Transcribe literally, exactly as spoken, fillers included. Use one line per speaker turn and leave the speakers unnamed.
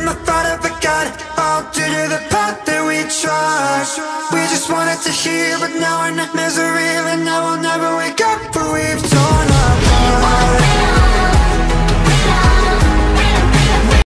from the thought of a God, all due to the path that we trod. We just wanted to heal, but now we're in misery, and now we'll never wake up, for we've torn apart.